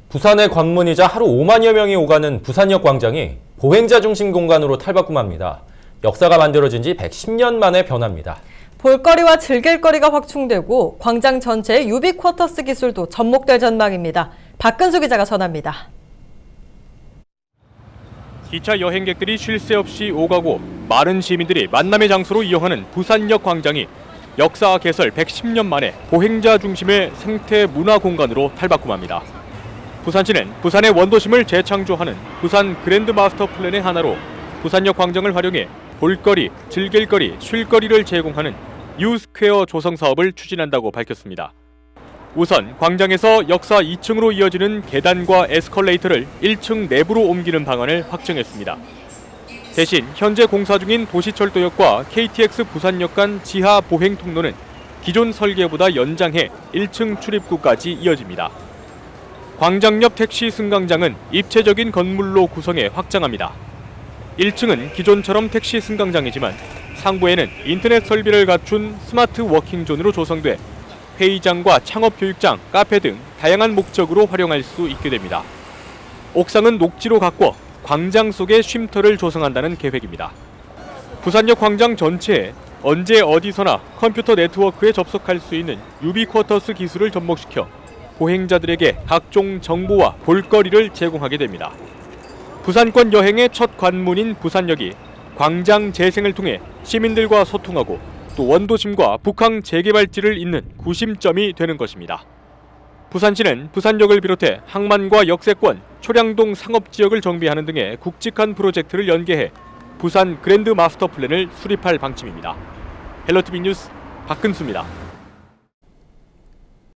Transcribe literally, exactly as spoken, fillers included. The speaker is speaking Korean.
부산의 관문이자 하루 오만여 명이 오가는 부산역 광장이 보행자 중심 공간으로 탈바꿈합니다. 역사가 만들어진 지 백십 년 만의 변화입니다. 볼거리와 즐길거리가 확충되고 광장 전체의 유비쿼터스 기술도 접목될 전망입니다. 박근수 기자가 전합니다. 기차 여행객들이 쉴 새 없이 오가고 많은 시민들이 만남의 장소로 이용하는 부산역 광장이 역사 개설 백십 년 만에 보행자 중심의 생태 문화 공간으로 탈바꿈합니다. 부산시는 부산의 원도심을 재창조하는 부산 그랜드 마스터 플랜의 하나로 부산역 광장을 활용해 볼거리, 즐길거리, 쉴거리를 제공하는 유스퀘어 조성 사업을 추진한다고 밝혔습니다. 우선 광장에서 역사 이 층으로 이어지는 계단과 에스컬레이터를 일 층 내부로 옮기는 방안을 확정했습니다. 대신 현재 공사 중인 도시철도역과 케이티엑스 부산역 간 지하 보행 통로는 기존 설계보다 연장해 일 층 출입구까지 이어집니다. 광장 옆 택시 승강장은 입체적인 건물로 구성해 확장합니다. 일 층은 기존처럼 택시 승강장이지만 상부에는 인터넷 설비를 갖춘 스마트 워킹존으로 조성돼 회의장과 창업교육장, 카페 등 다양한 목적으로 활용할 수 있게 됩니다. 옥상은 녹지로 가꿔 광장 속에 쉼터를 조성한다는 계획입니다. 부산역 광장 전체에 언제 어디서나 컴퓨터 네트워크에 접속할 수 있는 유비쿼터스 기술을 접목시켜 보행자들에게 각종 정보와 볼거리를 제공하게 됩니다. 부산권 여행의 첫 관문인 부산역이 광장 재생을 통해 시민들과 소통하고 또 원도심과 북항 재개발지를 잇는 구심점이 되는 것입니다. 부산시는 부산역을 비롯해 항만과 역세권, 초량동 상업지역을 정비하는 등의 굵직한 프로젝트를 연계해 부산 그랜드 마스터 플랜을 수립할 방침입니다. 헬로티비 뉴스 박근수입니다.